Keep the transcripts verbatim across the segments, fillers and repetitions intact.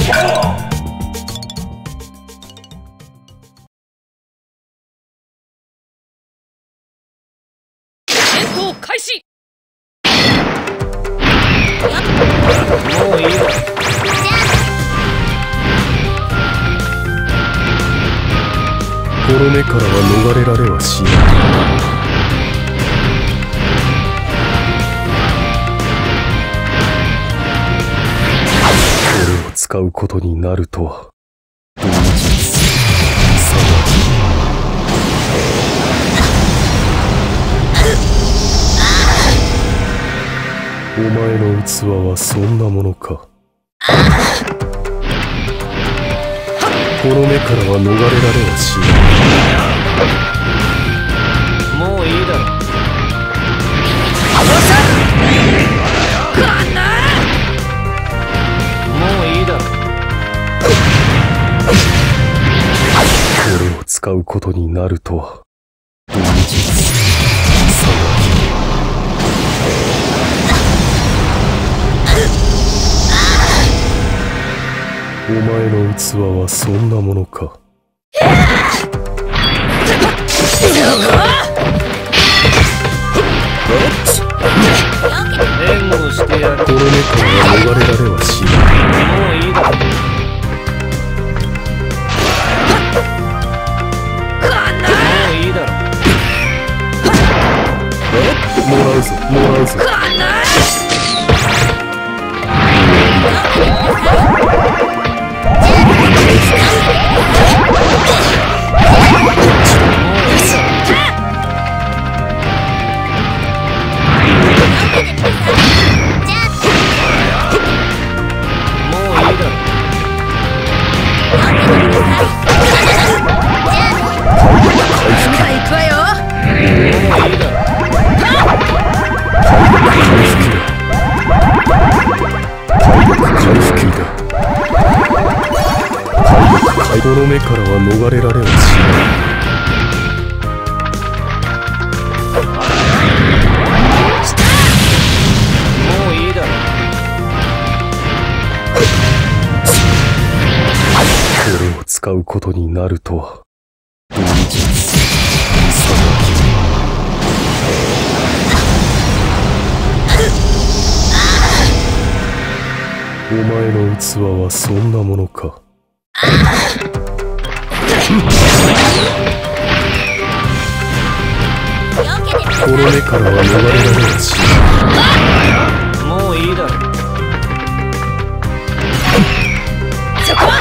戦闘開始。もういいよ。 この目からは逃れられはしない。これを使うことになるとは。同日お前の器はそんなものか。この目からは逃れられはしない。 もういいだろ。もういいだろ。 これを使うことになるとは。同日お前の器はそんなものか。 援護してやる。 この目からは逃れられはしない。 もういいだろ。もういいだろ。 もらうぞもらうぞ。この目からは逃れられはしない。 もういいだろ。 これを使うことになるとは。同日お前の器はそんなものか。この目からは逃れられはしない。 もういいだろ。 そこは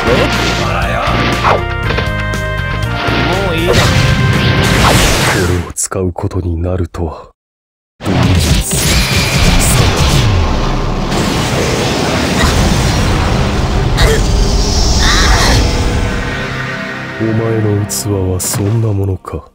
もういいだろ。 これを使うことになるとは。同日お前の器はそんなものか。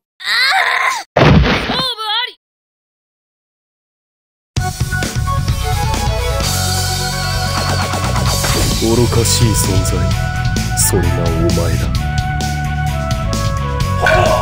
愚かしい存在、それがお前だ。